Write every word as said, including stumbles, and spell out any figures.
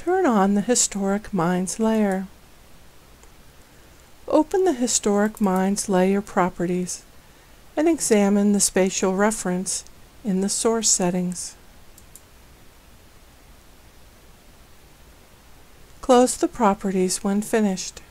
Turn on the Historic Minds layer. Open the Historic Minds layer properties and examine the spatial reference in the source settings. Close the properties when finished.